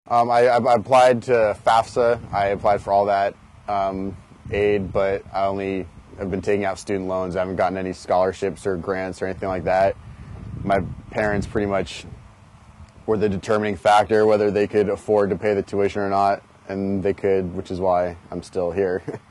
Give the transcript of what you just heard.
I applied to FAFSA. I applied for all that aid, but I only have been taking out student loans. I haven't gotten any scholarships or grants or anything like that. My parents pretty much were the determining factor whether they could afford to pay the tuition or not, and they could, which is why I'm still here.